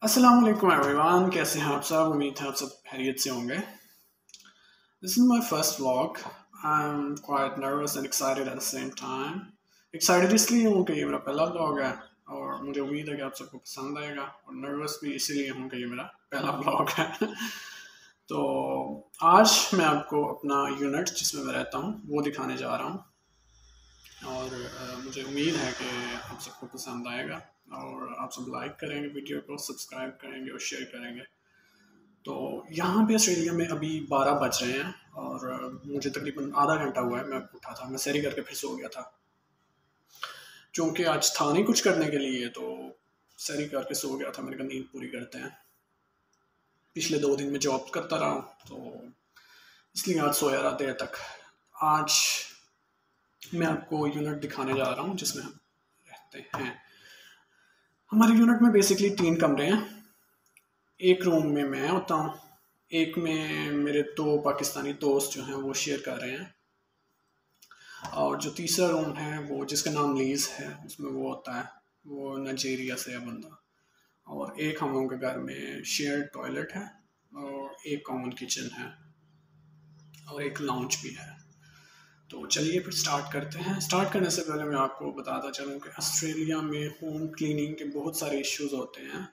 अस्सलाम वालेकुम एवरीवन, कैसे हैं आप सब। उम्मीद है आप सब खैरियत से होंगे। This is my first vlog. I am quite nervous and excited at the same time. Excited इसलिए हूँ कि ये मेरा पहला व्लॉग है और मुझे उम्मीद है कि आप सबको पसंद आएगा, और नर्वस भी इसीलिए हूँ कि ये मेरा पहला व्लॉग है। तो आज मैं आपको अपना यूनिट जिसमें मैं रहता हूँ वो दिखाने जा रहा हूँ, और मुझे उम्मीद है कि आप सबको पसंद आएगा और आप सब लाइक करेंगे वीडियो को, सब्सक्राइब करेंगे और शेयर करेंगे। तो यहाँ पे ऑस्ट्रेलिया में अभी 12 बज रहे हैं और मुझे तकरीबन आधा घंटा हुआ है मैं उठा था। मैं सैरी करके फिर सो गया था, क्योंकि आज था नहीं कुछ करने के लिए, तो सैरी करके सो गया था। मैंने कहा नींद पूरी करते हैं। पिछले 2 दिन में जॉब करता रहा हूँ, तो इसलिए आज सोया रहा देर तक। आज मैं आपको यूनिट दिखाने जा रहा हूँ जिसमें हम रहते हैं। हमारे यूनिट में बेसिकली 3 कमरे हैं। एक रूम में मैं होता हूँ, एक में मेरे 2 पाकिस्तानी दोस्त जो हैं वो शेयर कर रहे हैं, और जो तीसरा रूम है वो जिसका नाम लीज है उसमें वो होता है, वो नाइजीरिया से है बंदा। और एक हम लोगों के घर में शेयर टॉयलेट है और एक कॉमन किचन है और एक लाउंज भी है। तो चलिए फिर स्टार्ट करते हैं। स्टार्ट करने से पहले मैं आपको बताता चलूँ कि ऑस्ट्रेलिया में होम क्लीनिंग के बहुत सारे इश्यूज होते हैं।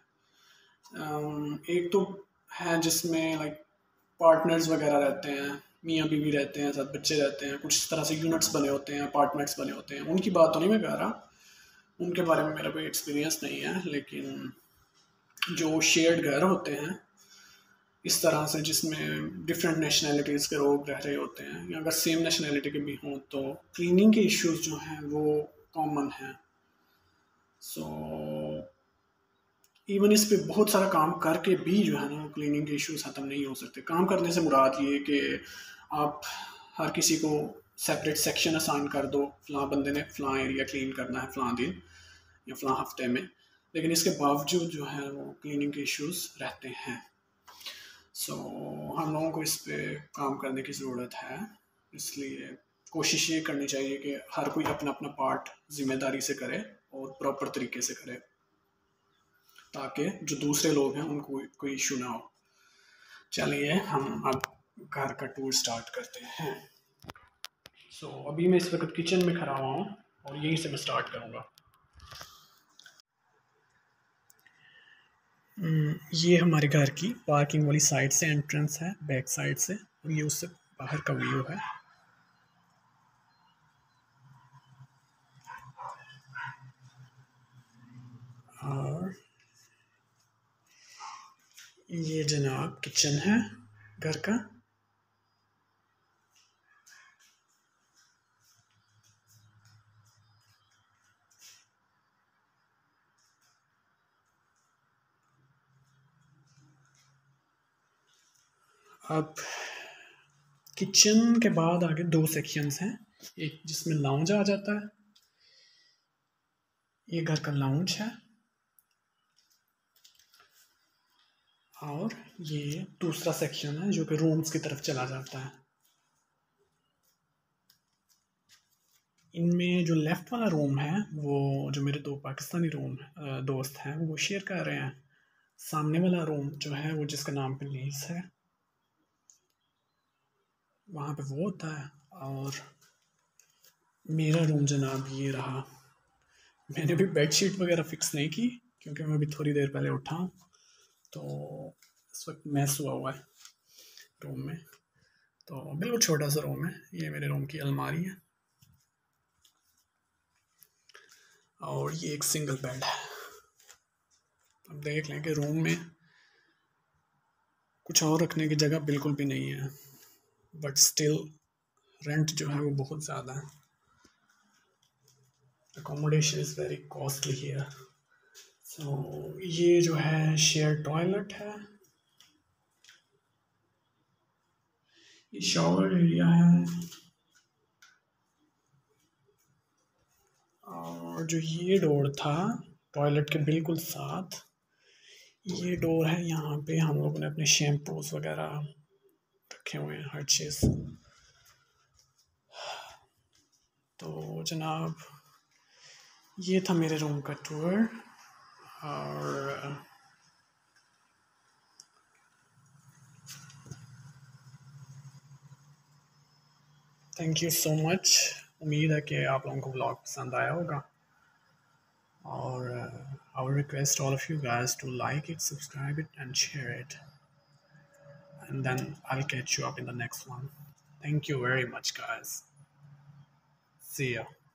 एक तो है जिसमें लाइक पार्टनर्स वगैरह रहते हैं, मियाँ बीवी रहते हैं, साथ बच्चे रहते हैं, कुछ इस तरह से यूनिट्स बने होते हैं, अपार्टमेंट्स बने होते हैं। उनकी बात तो नहीं मैं कर रहा, उनके बारे में मेरा कोई एक्सपीरियंस नहीं है। लेकिन जो शेयर्ड घर होते हैं इस तरह से, जिसमें डिफरेंट नेशनैलिटीज़ के लोग रह रहे होते हैं, या अगर सेम नेशनैलिटी के भी हों, तो क्लीनिंग के इश्यूज जो हैं वो कॉमन हैं। सो इवन इस पे बहुत सारा काम करके भी जो है ना क्लीनिंग के इश्यूज ख़त्म नहीं हो सकते। काम करने से मुराद ये कि आप हर किसी को सेपरेट सेक्शन असाइन कर दो, फ़लाँ बंदे ने फ़लाँ एरिया क्लीन करना है फ़लाँ दिन या फ़लाँ हफ्ते में, लेकिन इसके बावजूद जो है वो क्लीनिंग के इश्यूज रहते हैं। सो हम लोगों को इस पे काम करने की ज़रूरत है। इसलिए कोशिश ये करनी चाहिए कि हर कोई अपना अपना पार्ट ज़िम्मेदारी से करे और प्रॉपर तरीके से करे, ताकि जो दूसरे लोग हैं उनको कोई इशू ना हो। चलिए हम अब घर का टूर स्टार्ट करते हैं। अभी मैं इस वक्त किचन में खड़ा हुआ हूँ और यहीं से मैं स्टार्ट करूँगा। ये हमारे घर की पार्किंग वाली साइड से एंट्रेंस है, बैक साइड से, और ये उससे बाहर का व्यू है। और ये जनाब किचन है घर का। अब किचन के बाद आगे 2 सेक्शंस हैं, एक जिसमें लाउंज आ जाता है, ये घर का लाउंज है, और ये दूसरा सेक्शन है जो कि रूम्स की तरफ चला जाता है। इनमें जो लेफ़्ट वाला रूम है वो जो मेरे 2 पाकिस्तानी दोस्त हैं वो शेयर कर रहे हैं। सामने वाला रूम जो है वो जिसका नाम पे लीज है, वहाँ पे वो होता है। और मेरा रूम जनाब ये रहा। मैंने भी बेडशीट वगैरह फ़िक्स नहीं की, क्योंकि मैं अभी थोड़ी देर पहले उठा हूँ, तो इस वक्त मैस हुआ हुआ है रूम में। तो बिल्कुल छोटा सा रूम है। ये मेरे रूम की अलमारी है, और ये एक सिंगल बेड है। अब देख लें कि रूम में कुछ और रखने की जगह बिल्कुल भी नहीं है, बट स्टिल रेंट जो है वो बहुत ज़्यादा है। Accommodation is very costly here. ये जो है शेयर टॉयलेट है, ये शॉवर एरिया है, और जो ये डोर था टॉयलेट के बिल्कुल साथ, ये डोर है। यहाँ पे हम लोगों ने अपने शैम्पूज वगैरह रखे हुए हैं, हर चीज़। तो जनाब ये था मेरे रूम का टूर। और थैंक यू सो मच। उम्मीद है कि आप लोगों को ब्लॉग पसंद आया होगा और I would request all of you guys to like it, subscribe it and share it, and then I'll catch you up in the next one. Thank you very much guys. See ya.